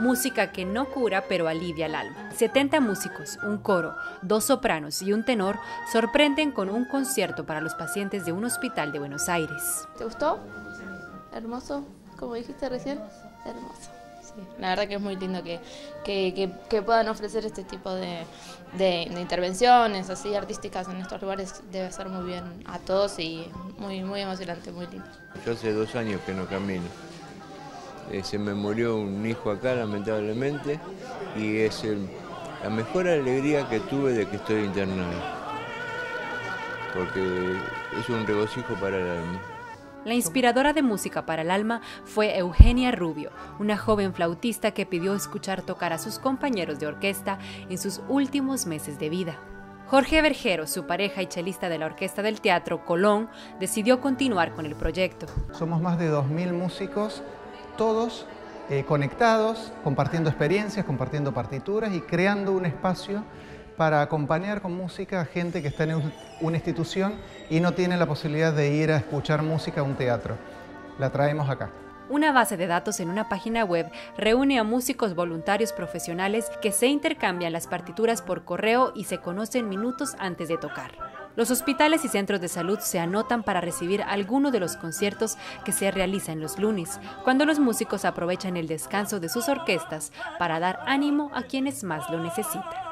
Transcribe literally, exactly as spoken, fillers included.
música que no cura pero alivia el alma. setenta músicos, un coro, dos sopranos y un tenor sorprenden con un concierto para los pacientes de un hospital de Buenos Aires. ¿Te gustó? Hermoso, como dijiste recién, hermoso. Sí, la verdad que es muy lindo que, que, que, que puedan ofrecer este tipo de, de, de intervenciones así artísticas en estos lugares. Debe ser muy bien a todos y muy, muy emocionante, muy lindo. Yo hace dos años que no camino. Eh, se me murió un hijo acá, lamentablemente, y es el, la mejor alegría que tuve de que estoy internado, porque es un regocijo para el alma. La inspiradora de Música para el Alma fue Eugenia Rubio, una joven flautista que pidió escuchar tocar a sus compañeros de orquesta en sus últimos meses de vida. Jorge Vergero, su pareja y chelista de la Orquesta del Teatro Colón, decidió continuar con el proyecto. Somos más de dos mil músicos, todos eh, conectados, compartiendo experiencias, compartiendo partituras y creando un espacio para acompañar con música a gente que está en una institución y no tiene la posibilidad de ir a escuchar música a un teatro. La traemos acá. Una base de datos en una página web reúne a músicos voluntarios profesionales que se intercambian las partituras por correo y se conocen minutos antes de tocar. Los hospitales y centros de salud se anotan para recibir alguno de los conciertos que se realizan los lunes, cuando los músicos aprovechan el descanso de sus orquestas para dar ánimo a quienes más lo necesitan.